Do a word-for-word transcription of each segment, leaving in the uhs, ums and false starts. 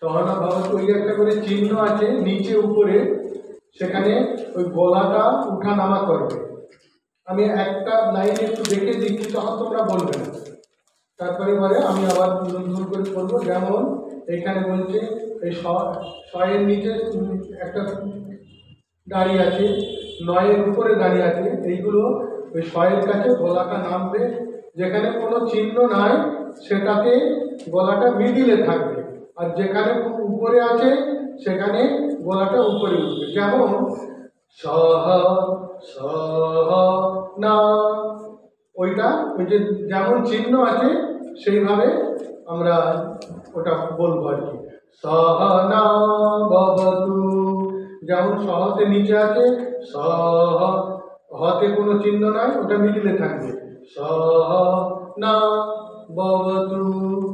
সহনা ভবতু ওই একটা করে চিহ্ন আছে নিচে উপরে, সেখানে ওই গলাটা উঠা নামা করবে। আমি একটা লাইন একটু দেখে দিচ্ছি, তখন তোমরা বলবে না। তারপরে বলে আমি আবার নতুন করে করবো। যেমন এখানে বলছে এই ছয়ের নিচে একটা দাঁড়িয়ে আছে, নয়ের উপরে দাঁড়িয়ে আছে, এইগুলো ওই ছয়ের কাছে গলাটা নামবে। যেখানে কোনো চিহ্ন নাই সেটাতে গলাটা মিডিলে থাকবে, আর যেখানে উপরে আছে সেখানে গলাটা উপরে উঠবে। যেমন সহ সহ না, ওইটা ওই যে যেমন চিহ্ন আছে সেইভাবে আমরা ওটা বলবো আর কি। সহনা ভবতু, যেমন সহতে নিচে আছে, সহ হতে কোনো চিহ্ন নাই, ওটা মিডিলে থাকবে। সহনা ভবতু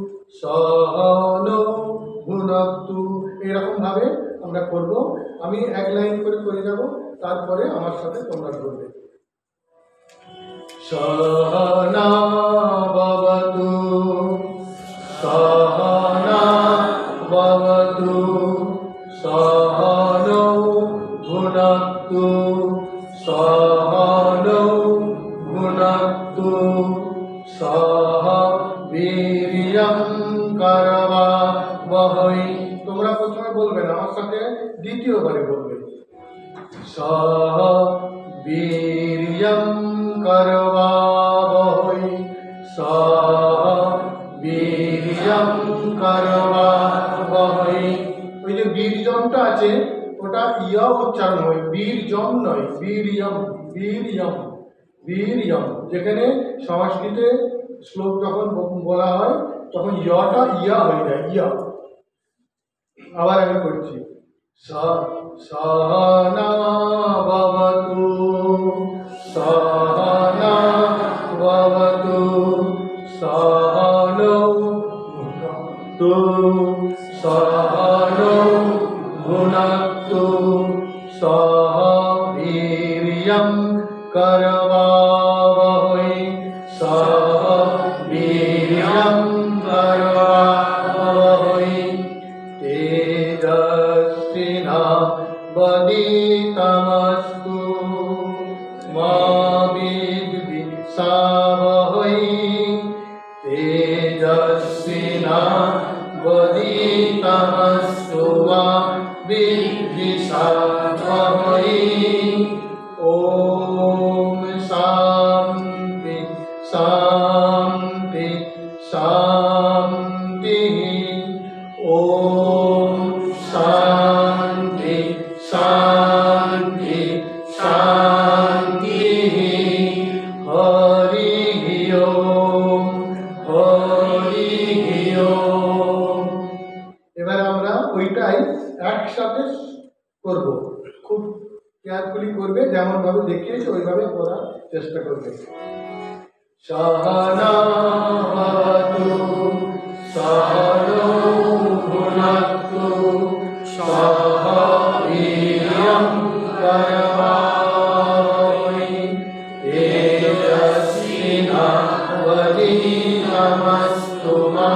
সহনৌ ভুনক্তু, এরকম ভাবে আমরা করব। আমি এক লাইন করে করে যাব, তারপরে আমার সাথে তোমরা করবে। সহনা ভবতু সহনা ভবতু সহনৌ ভুনক্তু সহনৌ ভুনক্তু সহ বীর্যং করবাবহৈ। তোমরা প্রথমে বলবে না, আমার সাথে দ্বিতীয়বারে বলবে। সহ বীর্যং করবাবহৈ সহ বীর্যং করবাবহৈ। ওই যে বীর্যমটা আছে ওটা ইয়া উচ্চারণ হয়, বীর্যম নয়, বীর্যম বীর্যম বীর্যম। যেখানে সংস্কৃতে শ্লোক যখন বলা হয় তখন ইয়টা ইয়া হয়ে যায়, ইয়া। আবার আমি করছি। সহনা ভবতু সহনা ভবতু সহনৌ ভুনক্তু সহনৌ ভুনক্তু সহ বীর্যং করবাবহৈ সহ বীর্যং করবাবহৈ তেজস্বিনাবধীতমস্তু মা বিদ্বিষাবহৈ তেজস্বিনাবধীতমস্তু মা বিদ্বিষাবহৈ। ওম শান্তি শান্তি শান্তি। ওম শান্তি শান্তি শান্তি। হরি ওম হরি ওম। এবার আমরা ওইটাই একসাথে করব, খুব কেয়ারফুলি করবে, যেমন ভাবে দেখিয়েছে ওইভাবে করার চেষ্টা করবে। সহনা ভবতু সহনৌ ভুনক্তু সহ বীর্যং করবাবহৈ তেজস্বিনাবধীতমস্তু মা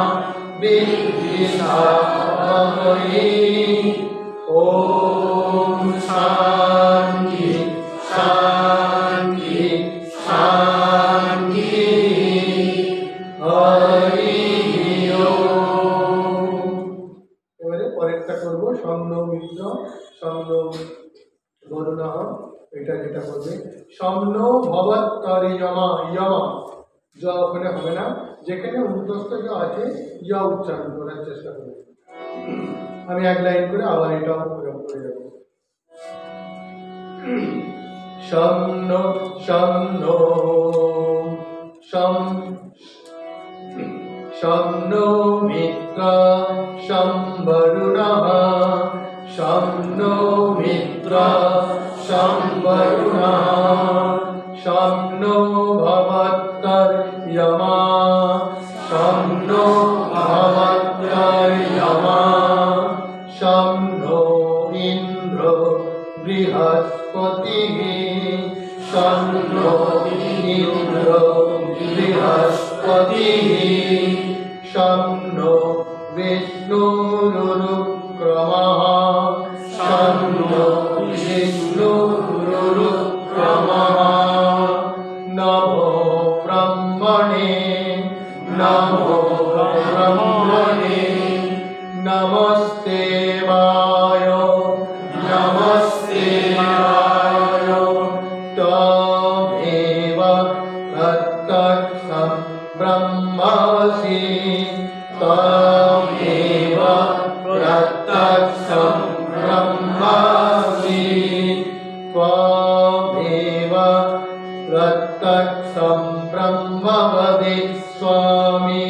বিদ্বিষাবহৈ। ওম শান্তি শান্তি শান্তি। হরি ওম। এবারে পরেরটা করবো স্বর্ণ মিত্র স্বর্ণ বর্ণহ। এটা যেটা করবে স্বর্ণ ভবত্তরি যমা, ইয়মা জ ওখানে হবে না, যেখানে উদ্যস্ত জ আছে ইয়া উচ্চারণ করার চেষ্টা করবে। আমি এক লাইন করে আবার এটাও প্রয়োগ করে যাব। স্বর্ণ স্বর্ণ স্বর্ণ মিত্র সম্বরুণঃ স্বর্ণ মিত্র সম্বরুণঃ স্বর্ণ ভবত্তর্যমা স্বর্ণ ভবত্তর্যমা স্বর্ণ ইন্দ্র বৃহস্পতিঃ স্বর্ণ ইন্দ্র বৃহস্পতিঃ স্বর্ণ বিষ্ণুর रुरुक्रमः शन्नो विष्णुरुरुक्रमः नमो ब्रह्मणे नमो ब्रह्मणे नमस्ते वाय नमस्ते वाय त्वमेव प्रत्यक्षं ब्रह्मासि त्वमेव प्रत्यक्षं ब्रह्मासि त्वमेव प्रत्यक्षं ब्रह्म वदिष्यामि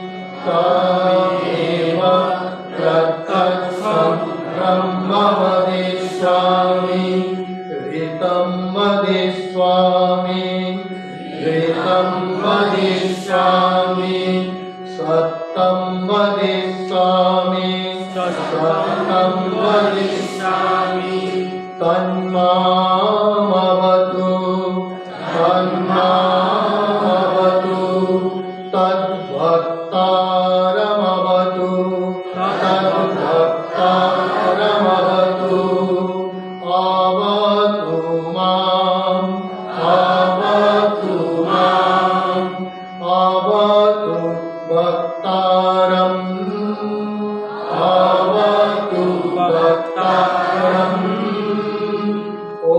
त्वमेव प्रत्यक्षं ब्रह्म वदिष्यामि ऋतं वदिष्यामि ऋतं वदिष्यामि सत्यं वदिष्यामि सत्यं वदिष्यामि तन्मामवतु तन्मामवतु तद्भक्तारमवतु तद्भक्तारमवतु अवतु माम् अवतु माम् अवतु भक्तारम् अवतु भक्तारम् ॐ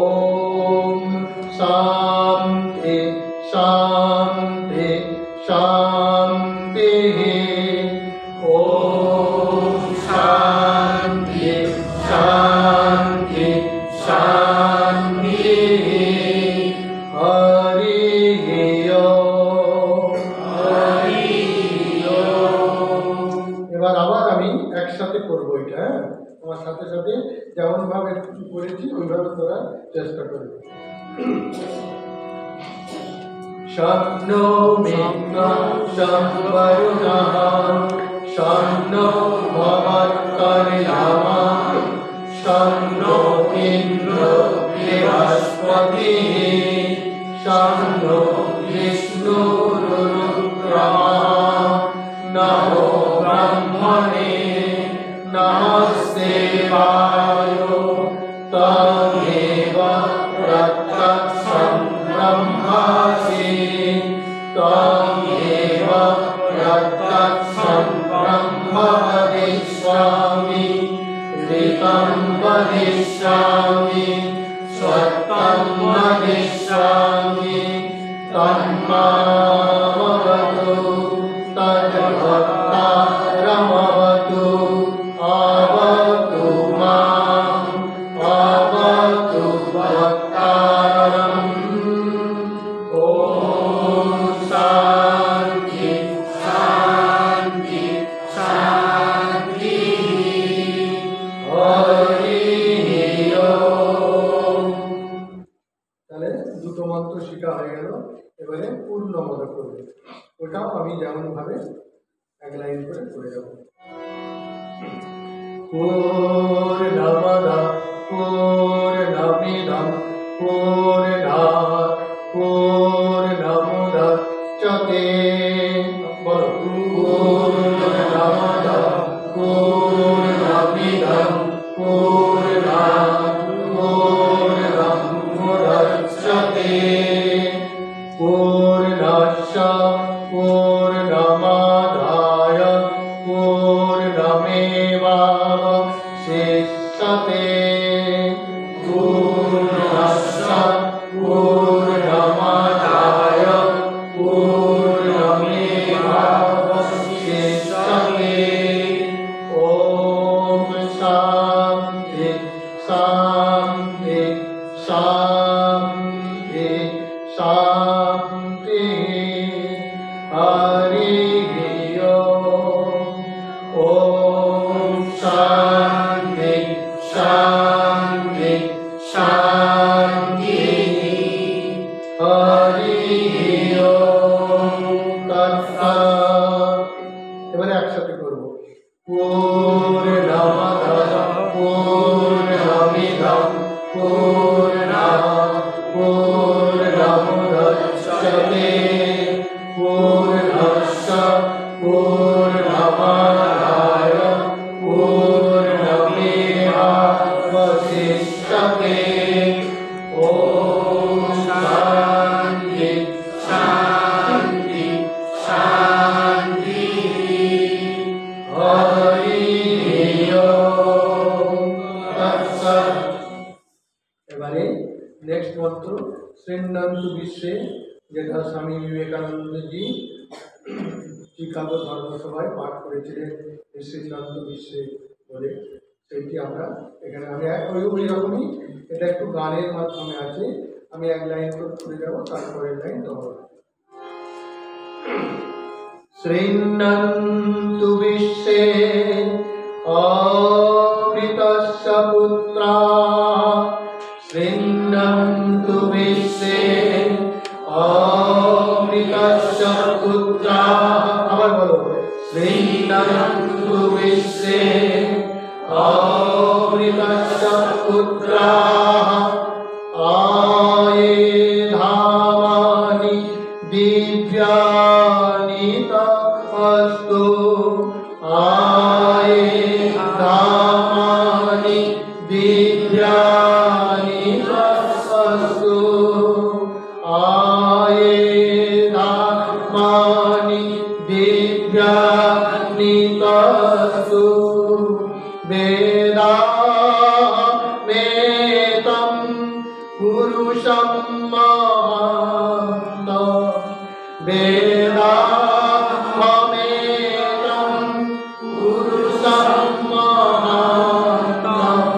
शान्ति शान्ति शान्तिः ॐ शान्ति शान्ति शान्तिः हरिः ओम् हरिः ओम्। এবার আবার আমি একসাথে করবো এটা, হ্যাঁ, আমার সাথে সাথে যেমন ভাবে করেছি ওইভাবে করার চেষ্টা করবে। शन्नो मित्रं शं वरुणः शन्नो भवत्कर्यमः शन्नो इन्द्रो बृहस्पतिः शन्नो विष्णुरुरुक्रमः नमो ब्रह्मणे नमस्ते वाय त्वमेव प्रत्यक्षं ब्रह्मासि त्वमेव प्रत्यक्षं ब्रह्म वदिष्यामि ऋतं वदिष्यामि सत्यं वदिष्यामि तन्मामवतु तद्भक्तारमवतु अवतु माम् अवतु भक्तारम् ॐ शान्ति शान्ति शान्तिः हरिः ओम्। তাহলে দুটো মন্ত্র শেখা হয়ে গেল, এবারে পূর্ণ মত করবে, ওটাও আমি যেমন ভাবে এক লাইন করে করে যাব। पूर्णमदः पूर्णमिदं पूर्णात् पूर्णमुदच्यते बोलो पूर्णमदः पूर्णमिदं पूर्णात् पूर्णमुदच्यते पूर्णस्य पूर्णमादाय पूर्णमेवावशिष्यते पूर्णस्य पूर्णमादाय पूर्णमेवावशिष्यते ॐ शान्ति शान्ति शान्ति शान्तिः हरिः ओम्। ॐ शान्ति शान्ति মন্ত্র শ্রীনন্তু বিশ্বে, যেটা স্বামী বিবেকানন্দজি চিকাগো ধর্মসভায় পাঠ করেছিলেন শ্রীনন্তু বিশ্বে বলে, সেইটি আমরা এখানে আমি ওই ওই রকমই এটা একটু গানের মাধ্যমে আছে। আমি এক লাইন করে যাবো, তারপরের লাইন ধরো। শ্রীনন্তু বিশ্বে অমৃতস্য পুত্রা, শ্রীনন্তু বিশ্বে অমৃতস্য পুত্রা। আবার বলো, শ্রীনন্তু বিশ্বে অমৃতস্য পুত্রা। আয়ে ধামানি দিব্যানি তস্তু, আয়ে ধামানি দিব্যানি তস্তু, আয়ে ধামানি দিব্যানি তস্তু। বেদা মেতম পুরুষম মহান্तं, বেদা মেতম পুরুষম মহান্तं।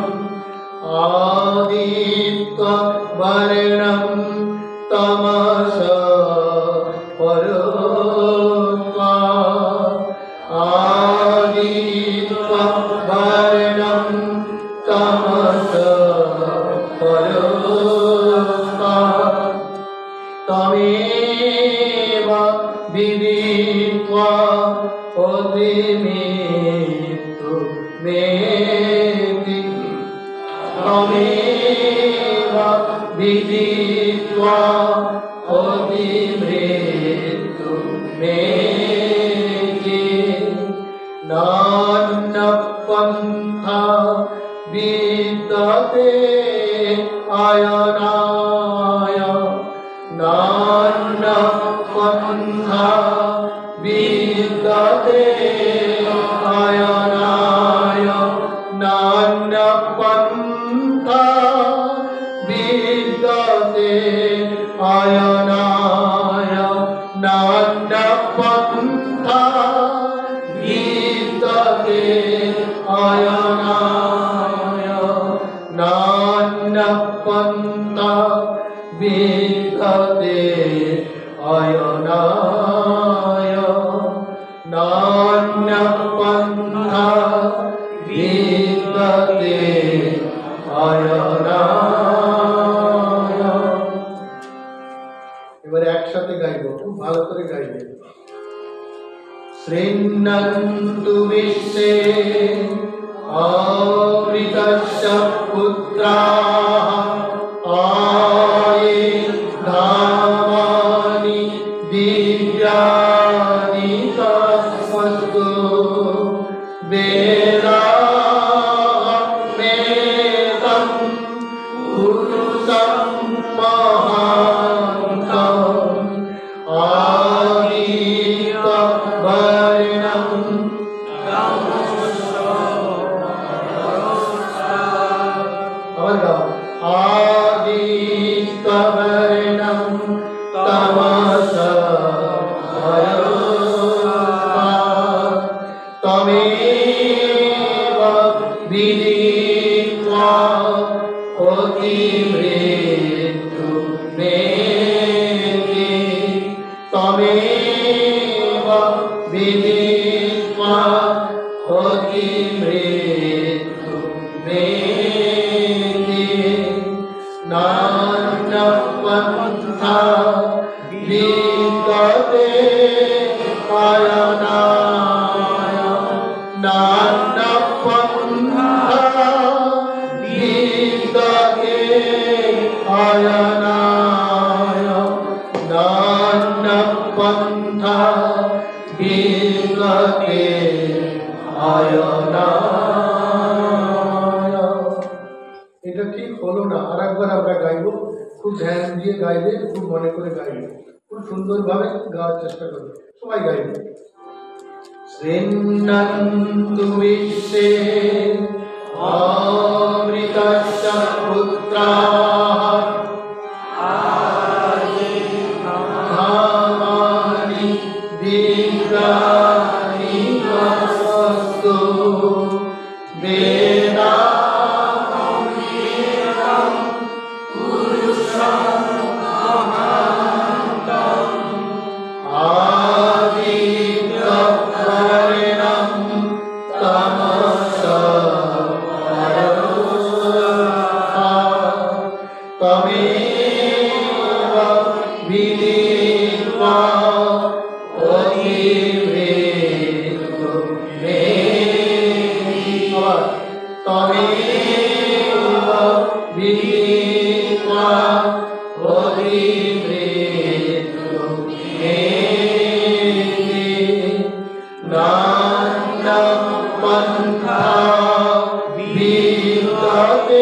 আদিত্য বর্ণম তমস পরোত্বা, আদিত্য বর্ণম তমস পরোত্বা। তমেব বিদিত্বা অতিমৃত্যু মেতি, তমেব বিদিত্বা অতিমৃত্যু মেতি। নান্য পন্থা বিদ্যতে আয়নায়, নান্য পন্থা বিদ্যতে আয়নায়, নান্য পন্থা বিদ্যতে আয়নায়, নান্য পন্থা বিদ্যতে আয়নায়, নান্য পন্থা বিদ্যতে আয়নায়, নান্য পন্থা বিদ্যতে আয়নায়। এবারে একসাথে গাইব, খুব ভালো করে গাইবে। শ্রীনন্তু বিশ্বে অমৃতস্য পুত্রা, আয়ে ধামানি দিব্যানি তস্তু। বেদা মেতম পুরুষম মহান্तं, আদিত্য বর্ণম আদিত্য বর্ণম তমস পরোত্বা। তমেব বিদিত্বা অতিমৃত্যু মেতি, তমেব বিদিত্বা অতিমৃত্যু মেতি। নান্য পন্থা বিদ্যতে আয়নায়, নান্য পন্থা বিদ্যতে আয়নায়, নান্য পন্থা বিদ্যতে আয়নায়। এটা ঠিক হলো না, আর একবার আমরা গাইব, খুব ধ্যান দিয়ে গাইবে, খুব মনে করে গাইবে, খুব সুন্দরভাবে গাওয়ার চেষ্টা করবে, সবাই গাইবে। শ্রীনন্তু বিশ্বে অমৃতস্য পুত্রা, বেদামৃতম পুরুষম মহান্তম আদিত্যবরেণ্যম তমসা তমেব বিদিত্বা অতিভেদো মে তমেব বিদিত্বা অতিভেদো মে নানা পন্থা বিদ্যতে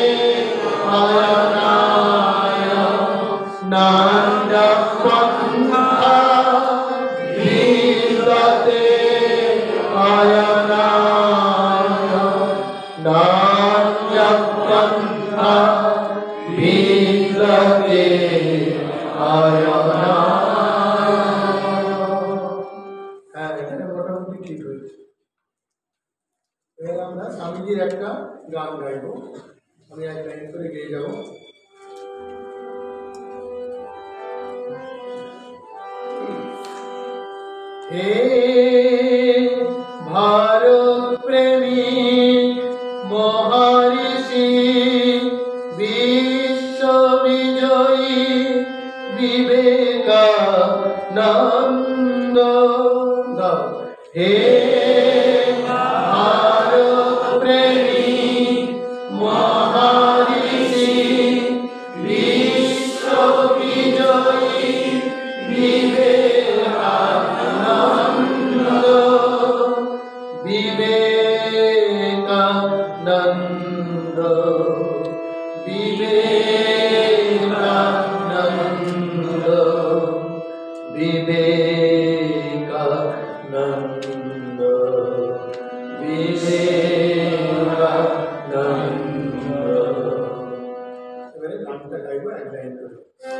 আয়নায় নানা পন্থা বিদ্যতে আয়নায় নানা পন্থা বিদ্যতে আয়নায়। হ্যাঁ, এখানে মোটামুটি ঠিক হয়েছে। এবার আমরা স্বামীজির একটা গান গাইব। আমি এক লাইন করে গেয়ে যাব। হে ভারত প্রেমী মহারিষি বিশ্ব বিজয়ী বিবেকানন্দ, হে ভারত প্রেমী মহারিষি বিশ্ব বিজয়ী বিবেকানন্দ, বিবেকানন্দ, বিবেকানন্দ, বিবেকানন্দ, বিবেকানন্দ। এবারে গানটা গাইব এক লাইন করে।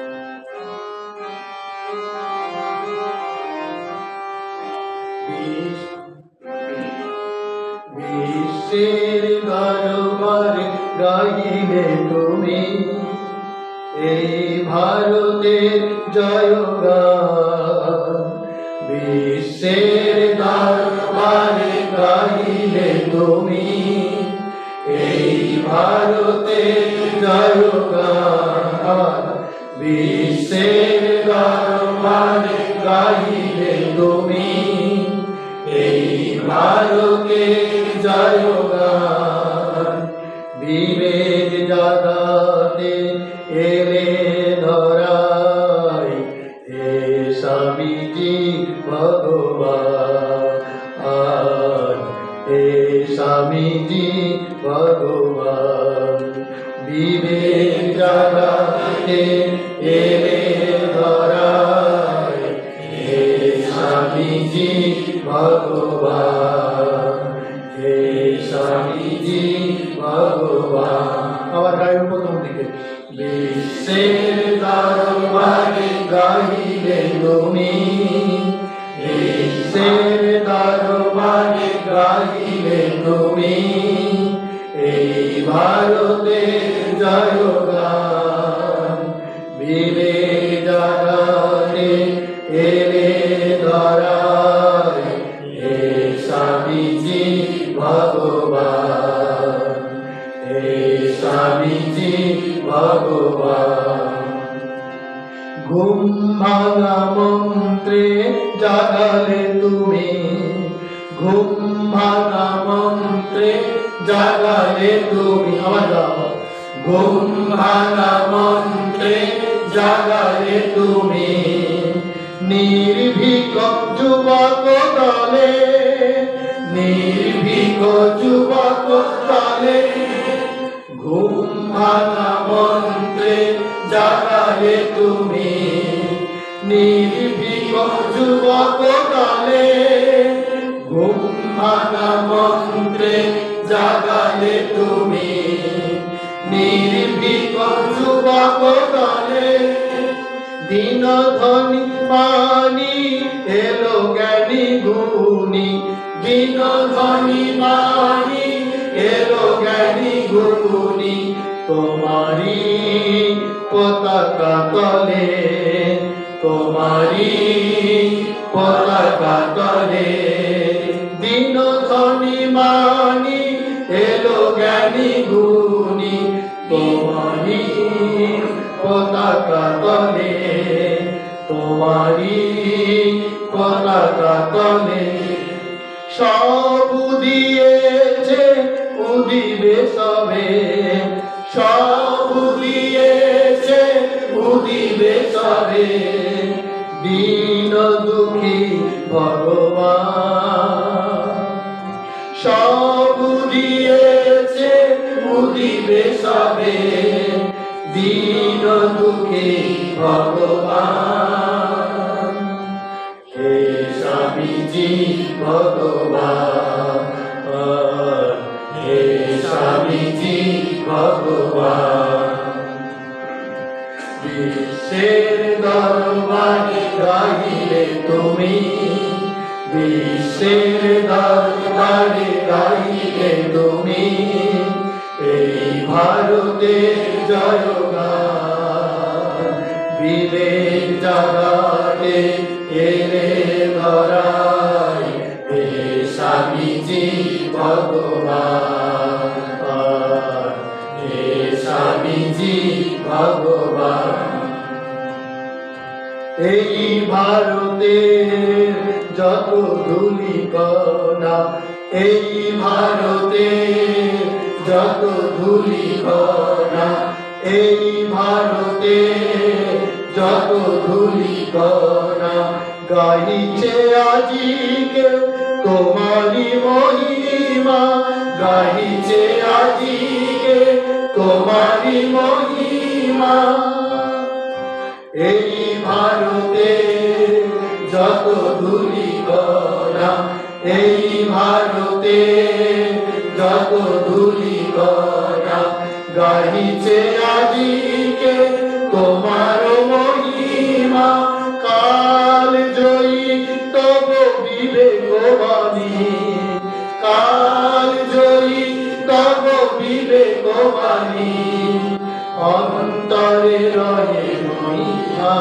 বিশ্বের দরবারে গাইলে তুমি এই ভারতের জয়গান, বিশ্বের দরবারে গাইলে তুমি এই ভারতের জয়গান, বিশ্বের দরবারে গাইলে তুমি এই ভারতের জয়গান, বিবেক জাগাতে এলে ধরায় হে স্বামীজি ভগবান, হে স্বামীজি ভগবান, বিবেক জাগাতে এলে ধরায় হে স্বামীজি ভগবান, হে স্বামীজি ভগবান। আবার গাইব প্রথম দিকে। বিশ্বের দরবারে গাইলে তুমি, বিশ্বের দরবারে গাইলে তুমি এই ভারতের জয়গান, বিবেক জাগাতে এলে ধরায় হে স্বামীজি ভগবান, হে স্বামীজি ভগবান। ঘুম ভাঙা মন্ত্রে জাগালে তুমি, ঘুম ভাঙা মন্ত্রে জাগালে তুমি, আমার গাও, ঘুম ভাঙা মন্ত্রে জাগালে তুমি নির্ভীক যুবক দলে, নির্ভীক যুবক দলে ঘুম ভাঙা মন্ত্রে জাগালে তুমি নির্ভীক যুবক দলে, ঘুম ভাঙা মন্ত্রে জাগালে তুমি নির্ভীক যুবক দলে, দিন ধনী পানি এলো জ্ঞানী গুণী, দিন ধনী পানি গুণী তোমারি পতাকা তলে, তোমারি পতাকা তলে দিন ধনী মানি এলো জ্ঞানী গুণী তোমারি পতাকা তলে, তোমারি পতাকা তলে সব দিয়েছে উদিবে সবে, সব দিয়েছে উদিবে সবে দীন দুঃখী ভগবান, সব দিয়েছে উদিবে সবে দীন দুঃখী ভগবান। হে স্বামীজি ভগবান, হে স্বামীজি ভগবান, বিশ্বের দরবারে গাইলে তুমি, বিশ্বের দরবারে গাইলে তুমি এই ভারতের জয়গান, বিবেক জাগাতে এলে ধরায় হে স্বামীজি ভগবান, হে স্বামীজি ভগবান। এই ভারতের যত ধূলিকণা, এই ভারতের যত ধূলিকণা, এই ভারতের যত ধূলিকণা গাইছে আজিকে তোমারি মহিমা, গাইছে আজিকে তোমারি মহিমা। এই ভারতে যত ধূলিকণা, এই ভারতে যত ধূলিকণা গাইছে আজিকে তোমার মহিমা। কাল জয়ী তব বিবেকবাণী, কাল জয়ী তব বিবেকবাণী অন্তরে রহে মহিয়া,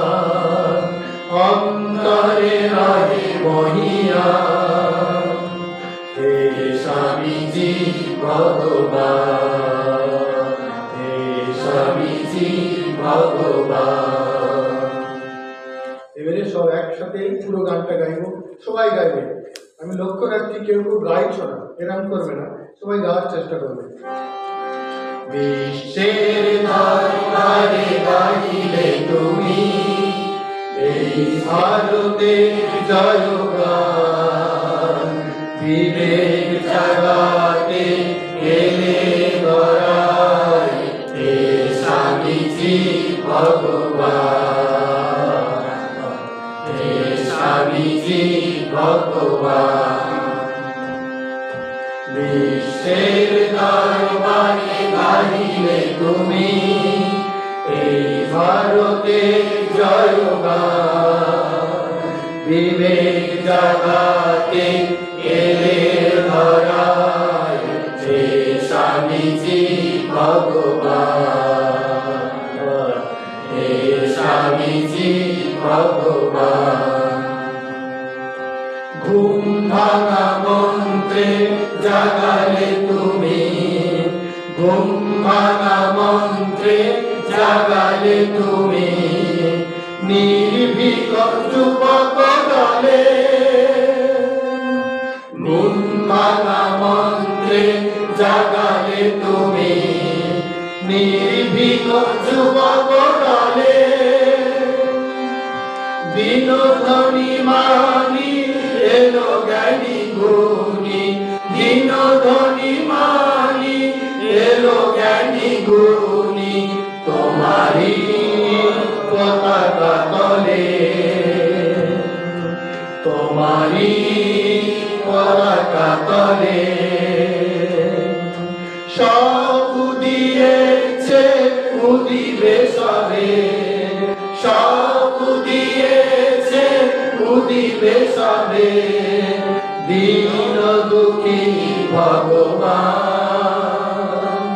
অন্তরে রহে মহিয়া। হে স্বামীজি ভগবান, হে স্বামীজি ভগবান। এবারে সব একসাথে পুরো গানটা গাইবো, সবাই গাইবে। আমি লক্ষ্য রাখছি কেউ কেউ গাইছো না, এরকম করবে না, সবাই গাওয়ার চেষ্টা করবে। বিশ্বের দরবারে গাইলে তুমি এই ভারতের জয়গান, বিবেক জাগাতে এলে ধরায় হে স্বামীজি ভগবান, হে স্বামীজি ভগবান। বিশ্বের দরবারে গাইলে তুমি এই ভারতের জয়গান, বিবেক জাগাতে এলে ধরায় হে স্বামীজি ভগবান, হে স্বামীজি ভগবান। ঘুম ভাঙা মন্ত্রে জাগালে তুমি, ঘুম ভাঙা মন্ত্রে জাগালে তুমি নির্ভীক যুবক দলে, ঘুম ভাঙা মন্ত্রে জাগালে তুমি নির্ভীক যুবক দলে বিনোদনী মানি এলো জ্ঞানী গুণী, বিনোদনী মানি এলো জ্ঞানী গুণী তোমারি পতাকা তলে, তোমারি পতাকা তলে সব দিয়েছে উদিবে সবে, সব দিয়েছে উদিবে সবে দীন দুঃখী ভগবান।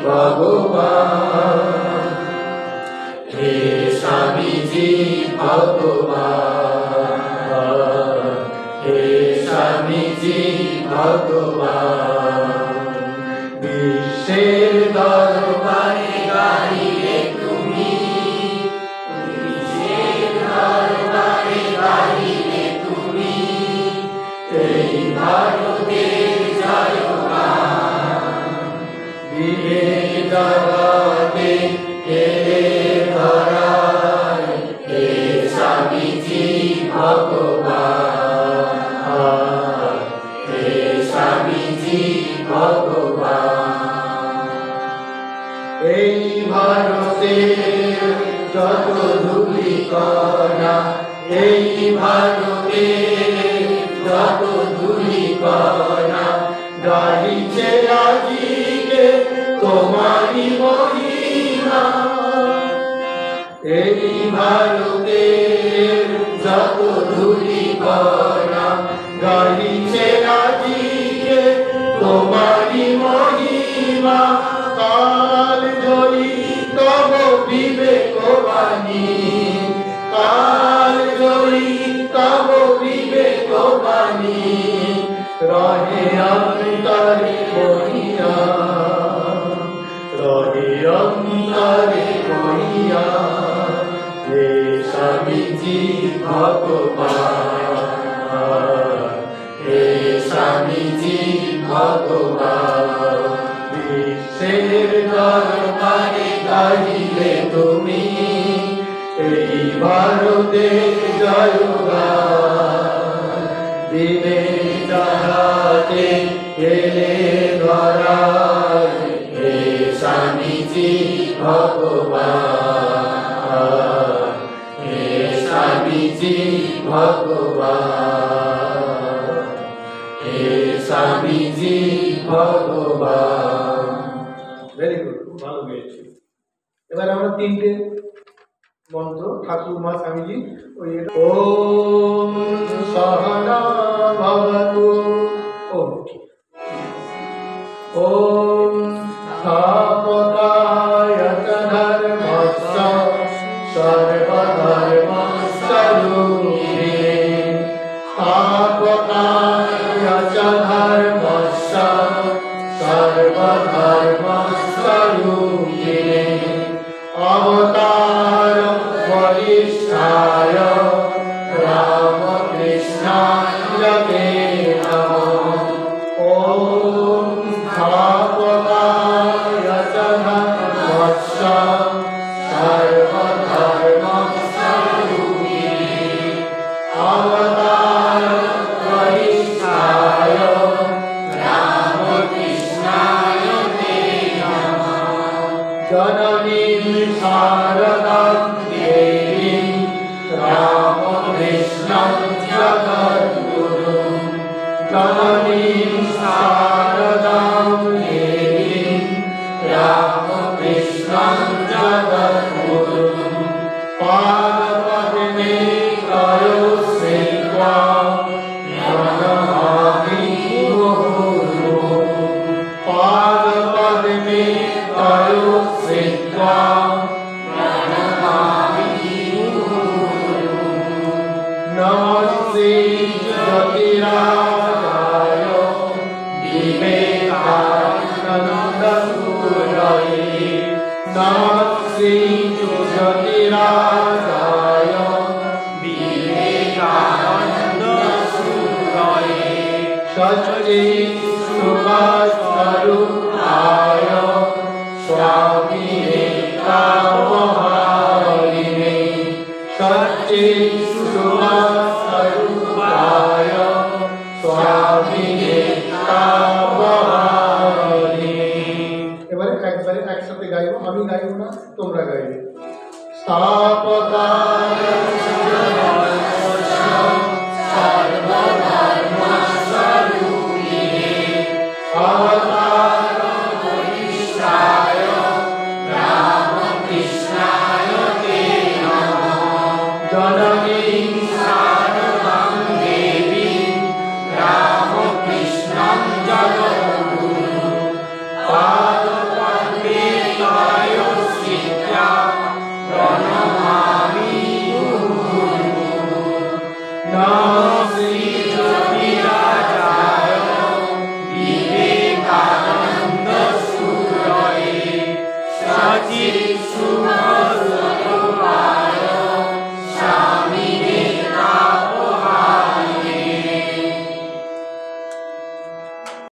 ভগবান, হে স্বামীজি ভগবান, হে স্বামীজি ভগবান। বিশ্বের দরবারে গাইলে তুমি, বিশ্বের দরবারে গাইলে তুমি, এই ভারতের জয়গান। বিবেক জগতে এলে ধরায়, হে স্বামীজি ভগবান, হে স্বামীজি ভগবান। এই ভারতের যত ধূলিকণা, এই ভারতের যত ধূলিকণা, গাইছে আজিকে তোমারি মহিমা। এই ভারতের যত ধূলিকণা, গাইছে আজিকে তোমারি মহিমা। কাল জয়ী তব বিবেকবাণী, কাল জয়ী তব বিবেকবাণী, রহে অন্তরে বহিয়া, রহে অন্তরে বহিয়া। হে স্বামীজি ভগবান, হে স্বামীজি ভগবান। বিশ্বের দরবারে গাইলে তুমি, এই ভারতের জয়গান। দিনে যাহাতে এলে ধরায়, হে স্বামীজি ভগবান, হে স্বামীজি ভগবান, হে স্বামীজি ভগবান। ভেরি গুড, খুব ভালো গেয়েছি। এবার আমরা তিনটে মন্ত্র ঠাকুর মা স্বামীজি ওই ওম সহনা ভবতু, ওম ওম স্থাপকায় চ ধর্মস্য সর্বধর্মস্বরূপিণে, স্থাপকায় চ ধর্মস্য সর্বধর্মস্বরূপিণে, অবতার বরিষ্ঠায় রামকৃষ্ণায় তে নমঃ। ওম স্থাপকায় চ ধর্মস্য সর্বধর্মস্বরূপিণে, অবতার বরিষ্ঠায় রামকৃষ্ণায় তে নমঃ। জননীং শারদাং দেবীং রামকৃষ্ণং জগদ্গুরুং, জননীং শারদাং দেবীং রামকৃষ্ণং জগদ্গুরুং, পাদপদ্মে তয়ো শ্রীত্বা নমামি মুহুর্মুহুঃ, পাদপদ্মে তয়ো শ্রীত্বা নমামি মুহুর্মুহুঃ। নমস্তে জ্যোতিরাজায় বিবেকানন্দসূরয়ে, নমস্তে জ্যোতিরাজায় বিবেকানন্দসূরয়ে, সচ্চিৎ সুখস্বরূপায় স্বামী